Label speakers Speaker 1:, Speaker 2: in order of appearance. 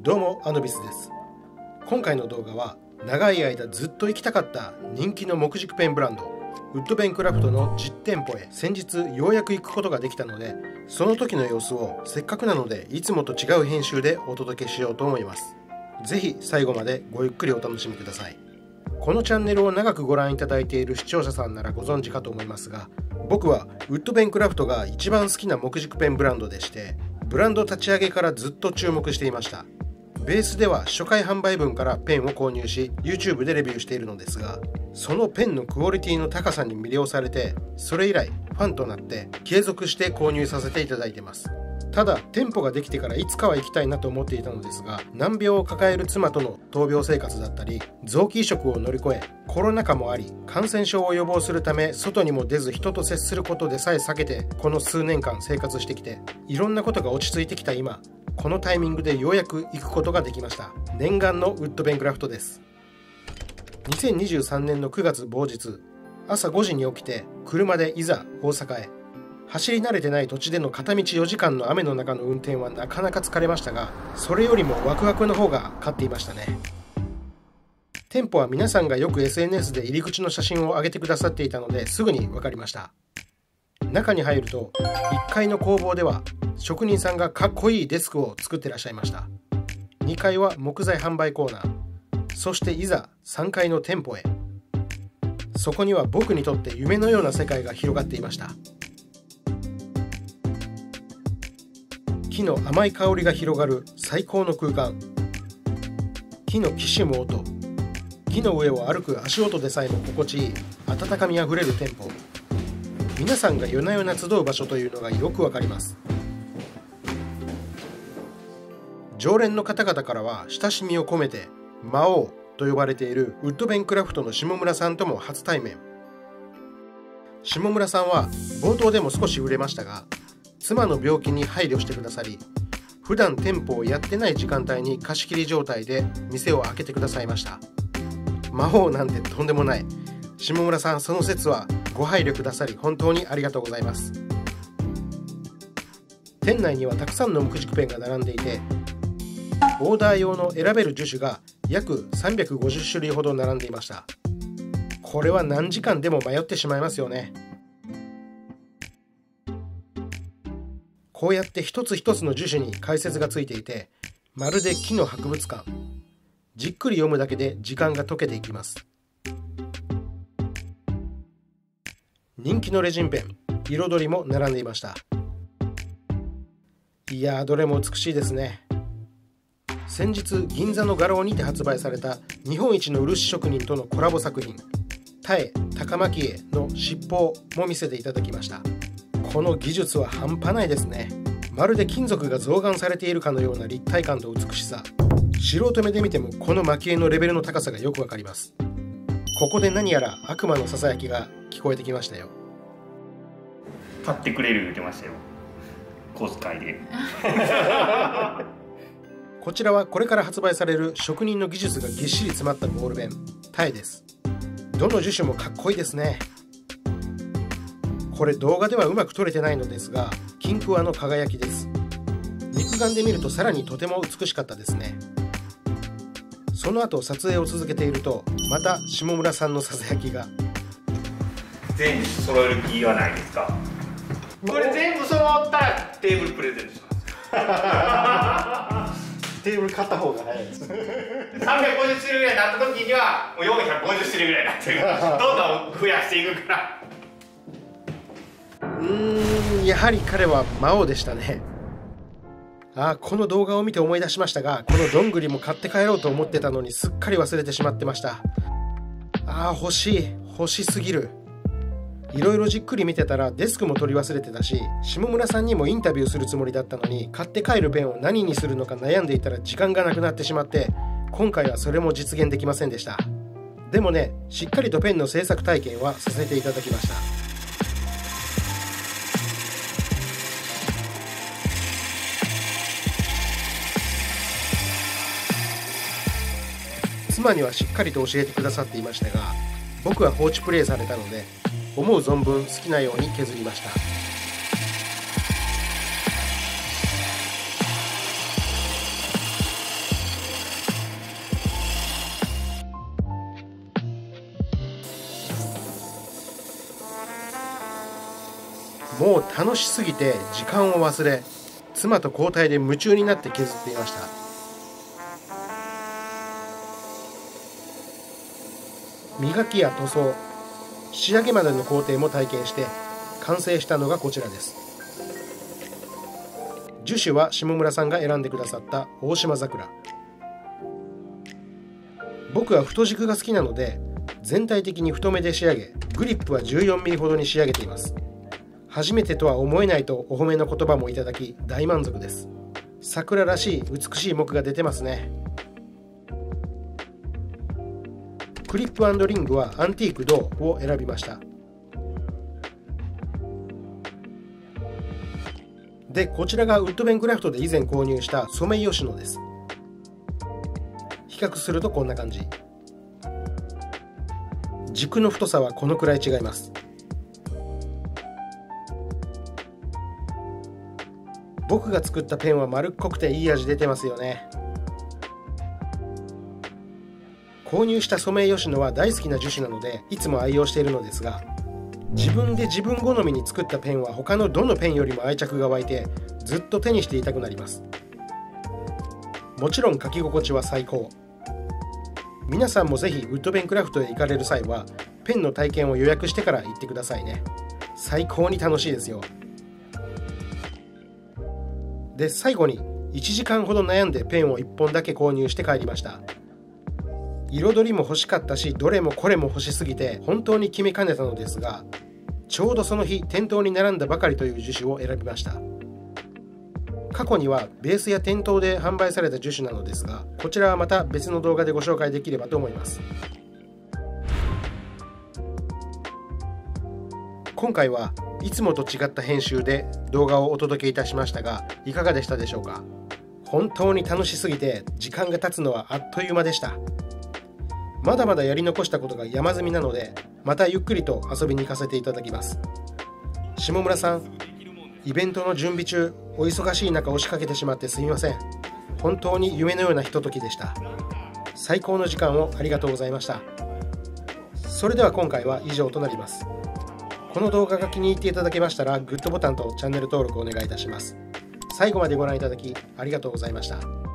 Speaker 1: どうもアヌビスです。今回の動画は長い間ずっと行きたかった人気の木軸ペンブランドウッドベンクラフトの実店舗へ先日ようやく行くことができたので、その時の様子をせっかくなのでいつもと違う編集でお届けしようと思います。ぜひ最後までごゆっくりお楽しみください。このチャンネルを長くご覧いただいている視聴者さんならご存知かと思いますが、僕はウッドベンクラフトが一番好きな木軸ペンブランドでして、ブランド立ち上げからずっと注目していました。ベースでは初回販売分からペンを購入し YouTube でレビューしているのですが、そのペンのクオリティの高さに魅了されて、それ以来ファンとなって継続して購入させていただいています。ただ店舗ができてからいつかは行きたいなと思っていたのですが、難病を抱える妻との闘病生活だったり、臓器移植を乗り越えコロナ禍もあり、感染症を予防するため外にも出ず人と接することでさえ避けてこの数年間生活してきて、いろんなことが落ち着いてきた今、このタイミングでようやく行くことができました。念願のウッドベンクラフトです。2023年の9月某日、朝5時に起きて車でいざ大阪へ。走り慣れてない土地での片道4時間の雨の中の運転はなかなか疲れましたが、それよりもワクワクの方が勝っていましたね。店舗は皆さんがよく SNS で入り口の写真を上げてくださっていたのですぐに分かりました。中に入ると1階の工房では職人さんがかっこいいデスクを作ってらっしゃいました。2階は木材販売コーナー、そしていざ3階の店舗へ。そこには僕にとって夢のような世界が広がっていました。木の甘い香りが広がる最高の空間、木のきしむ音、木の上を歩く足音でさえも心地いい温かみあふれる店舗。皆さんが夜な夜な集う場所というのがよくわかります。常連の方々からは親しみを込めて魔王と呼ばれているウッドベンクラフトの下村さんとも初対面。下村さんは冒頭でも少し触れましたが、妻の病気に配慮してくださり、普段店舗をやってない時間帯に貸し切り状態で店を開けてくださいました。魔王なんてとんでもない。下村さん、その説はご配慮くださり本当にありがとうございます。店内にはたくさんの木軸ペンが並んでいて、オーダー用の選べる樹種が約350種類ほど並んでいました。これは何時間でも迷ってしまいますよね。こうやって一つ一つの樹種に解説がついていて、まるで木の博物館。じっくり読むだけで時間が解けていきます。人気のレジンペン、彩りも並んでいました。いやー、どれも美しいですね。先日銀座の画廊にて発売された日本一の漆職人とのコラボ作品、タエ高蒔絵の七宝も見せていただきました。この技術は半端ないですね。まるで金属が象眼されているかのような立体感と美しさ。素人目で見てもこの蒔絵のレベルの高さがよくわかります。ここで何やら悪魔のささやきが聞こえてきましたよ。
Speaker 2: 買ってくれる言ってましたよ、小遣いで
Speaker 1: こちらはこれから発売される職人の技術がぎっしり詰まったボールペン、タエです。どの樹種もかっこいいですね。これ動画ではうまく撮れてないのですが、金クワの輝きです。肉眼で見るとさらにとても美しかったですね。その後撮影を続けていると、また下村さんのささやきが。
Speaker 2: 全部揃える気はないですか？これ全部揃ったらテーブルプレゼントします
Speaker 1: テーブル買った方が早いです
Speaker 2: 350種類ぐらいになった時にはもう450種類ぐらいになってるどんどん増やしていくから。
Speaker 1: やはり彼は魔王でしたね。この動画を見て思い出しましたが、このどんぐりも買って帰ろうと思ってたのにすっかり忘れてしまってました。欲しすぎる。いろいろじっくり見てたらデスクも取り忘れてたし、下村さんにもインタビューするつもりだったのに、買って帰るペンを何にするのか悩んでいたら時間がなくなってしまって、今回はそれも実現できませんでした。でもね、しっかりとペンの制作体験はさせていただきました。妻にはしっかりと教えてくださっていましたが、僕は放置プレイされたので思う存分好きなように削りました。 楽しすぎて時間を忘れ、妻と交代で夢中になって削っていました。磨きや塗装、仕上げまでの工程も体験して完成したのがこちらです。樹種は下村さんが選んでくださった大島桜。僕は太軸が好きなので全体的に太めで仕上げ、グリップは 14mm ほどに仕上げています。初めてとは思えないとお褒めの言葉もいただき大満足です。桜らしい美しい木が出てますね。クリップ&リングはアンティーク銅を選びました。で、こちらがウッドベンクラフトで以前購入したソメイヨシノです。比較するとこんな感じ。軸の太さはこのくらい違います。僕が作ったペンは丸っこくていい味出てますよね。購入したソメイヨシノは大好きな樹種なのでいつも愛用しているのですが、自分で自分好みに作ったペンは他のどのペンよりも愛着が湧いてずっと手にしていたくなります。もちろん書き心地は最高。皆さんもぜひウッドベンクラフトへ行かれる際はペンの体験を予約してから行ってくださいね。最高に楽しいですよ。で、最後に1時間ほど悩んでペンを1本だけ購入して帰りました。彩りも欲しかったし、どれもこれも欲しすぎて本当に決めかねたのですが、ちょうどその日店頭に並んだばかりという樹種を選びました。過去にはベースや店頭で販売された樹種なのですが、こちらはまた別の動画でご紹介できればと思います。今回はいつもと違った編集で動画をお届けいたしましたが、いかがでしたでしょうか。本当に楽しすぎて時間が経つのはあっという間でした。まだまだやり残したことが山積みなので、またゆっくりと遊びに行かせていただきます。下村さん、イベントの準備中お忙しい中押しかけてしまってすみません。本当に夢のようなひとときでした。最高の時間をありがとうございました。それでは今回は以上となります。この動画が気に入っていただけましたらグッドボタンとチャンネル登録をお願いいたします。最後までご覧いただきありがとうございました。